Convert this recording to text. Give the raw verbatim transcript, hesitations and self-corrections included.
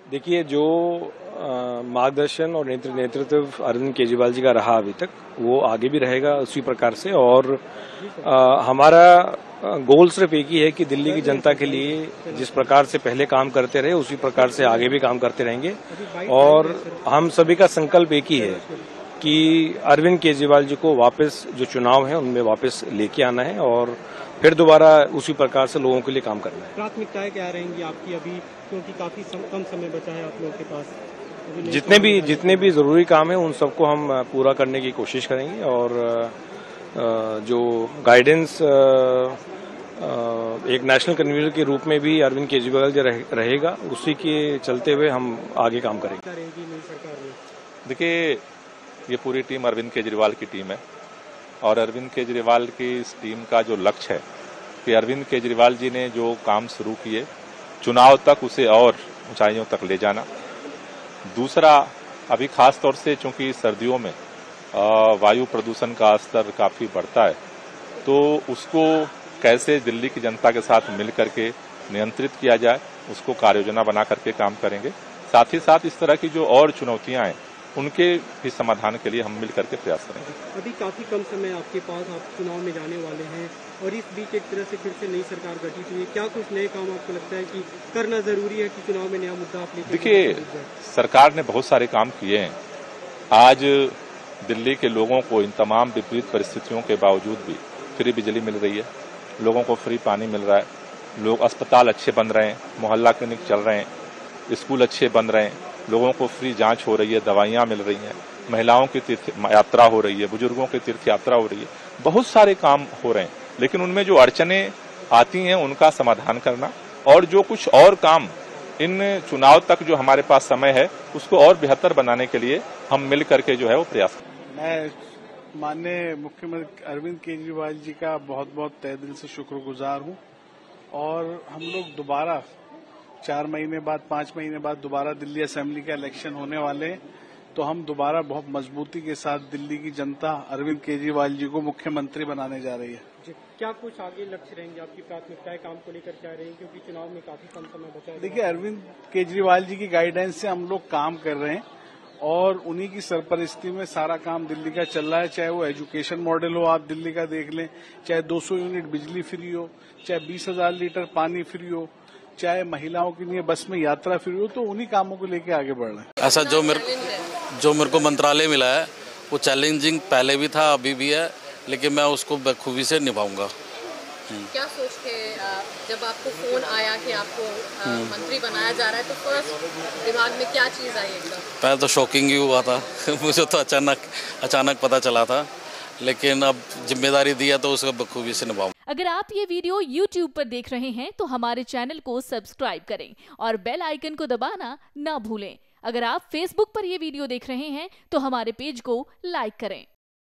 देखिए, जो अ, मार्गदर्शन और नेतृ नेतृत्व अरविंद केजरीवाल जी का रहा अभी तक, वो आगे भी रहेगा उसी प्रकार से। और आ, हमारा गोल सिर्फ एक ही है कि दिल्ली की जनता के लिए जिस प्रकार से पहले काम करते रहे उसी प्रकार से आगे भी काम करते रहेंगे। और हम सभी का संकल्प एक ही है कि अरविंद केजरीवाल जी को वापस जो चुनाव है उनमें वापस लेके आना है और फिर दोबारा उसी प्रकार से लोगों के लिए काम करना है। प्राथमिकताएं क्या रहेंगी आपकी अभी, क्योंकि काफी सम, कम समय बचा है आप लोगों के पास? जितने भी जितने भी जरूरी काम है उन सबको हम पूरा करने की कोशिश करेंगे। और जो गाइडेंस एक नेशनल कन्वीनर के रूप में भी अरविंद केजरीवाल जी रहेगा, उसी के चलते हुए हम आगे काम करेंगे। देखिए, ये पूरी टीम अरविंद केजरीवाल की टीम है और अरविंद केजरीवाल की इस टीम का जो लक्ष्य है कि अरविंद केजरीवाल जी ने जो काम शुरू किए चुनाव तक उसे और ऊंचाइयों तक ले जाना। दूसरा, अभी खास तौर से चूंकि सर्दियों में वायु प्रदूषण का स्तर काफी बढ़ता है, तो उसको कैसे दिल्ली की जनता के साथ मिल करके नियंत्रित किया जाए, उसको कार्ययोजना बना करके काम करेंगे। साथ ही साथ इस तरह की जो और चुनौतियां हैं उनके भी समाधान के लिए हम मिल करके प्रयास करेंगे। अभी काफी कम समय आपके पास, आप चुनाव में जाने वाले हैं और इस बीच एक तरह से फिर से नई सरकार गठित हुई है। क्या कुछ नए काम आपको लगता है कि करना जरूरी है कि चुनाव में नया मुद्दा आप लेकर? देखिए, सरकार ने बहुत सारे काम किए हैं। आज दिल्ली के लोगों को इन तमाम विपरीत परिस्थितियों के बावजूद भी फ्री बिजली मिल रही है, लोगों को फ्री पानी मिल रहा है, लोग अस्पताल अच्छे बन रहे हैं, मोहल्ला क्लिनिक चल रहे हैं, स्कूल अच्छे बन रहे हैं, लोगों को फ्री जांच हो रही है, दवाइयां मिल रही हैं, महिलाओं की तीर्थ यात्रा हो रही है, बुजुर्गों की तीर्थ यात्रा हो रही है। बहुत सारे काम हो रहे हैं, लेकिन उनमें जो अड़चनें आती हैं उनका समाधान करना और जो कुछ और काम इन चुनाव तक जो हमारे पास समय है उसको और बेहतर बनाने के लिए हम मिल करके जो है वो प्रयास करें। मैं माननीय मुख्यमंत्री अरविंद केजरीवाल जी का बहुत बहुत तहे दिल से शुक्रगुजार हूं और हम लोग दोबारा चार महीने बाद पांच महीने बाद दोबारा दिल्ली असेंबली का इलेक्शन होने वाले हैं, तो हम दोबारा बहुत मजबूती के साथ दिल्ली की जनता अरविंद केजरीवाल जी को मुख्यमंत्री बनाने जा रही है। क्या कुछ आगे लक्ष्य रहेंगे आपकी, प्राथमिकताएं काम को लेकर क्या रहेंगी, क्योंकि चुनाव में काफी कम समय बचा है? देखिए, अरविंद केजरीवाल जी की गाइडेंस से हम लोग काम कर रहे हैं और उन्हीं की सरपरस्ती में सारा काम दिल्ली का चल रहा है। चाहे वो एजुकेशन मॉडल हो, आप दिल्ली का देख लें, चाहे दो सौ यूनिट बिजली फ्री हो, चाहे बीस हजार लीटर पानी फ्री हो, चाहे महिलाओं के लिए बस में यात्रा फ्री हो, तो उन्हीं कामों को लेकर आगे बढ़ रहे हैं। ऐसा जो मेरे जो मेरे को मंत्रालय मिला है वो चैलेंजिंग पहले भी था, अभी भी है, लेकिन मैं उसको बखूबी से निभाऊंगा। क्या सोच के जब आपको फोन आया कि आपको मंत्री बनाया जा रहा है, तो फर्स्ट दिमाग में क्या चीज आई? एकदम पहले तो शॉकिंग ही हुआ था मुझे तो अचानक अचानक पता चला था, लेकिन अब जिम्मेदारी दिया तो उसको बखूबी से निभाऊंगा। अगर आप ये वीडियो यूट्यूब पर देख रहे हैं तो हमारे चैनल को सब्सक्राइब करें और बेल आइकन को दबाना ना भूलें। अगर आप फेसबुक पर ये वीडियो देख रहे हैं तो हमारे पेज को लाइक करें।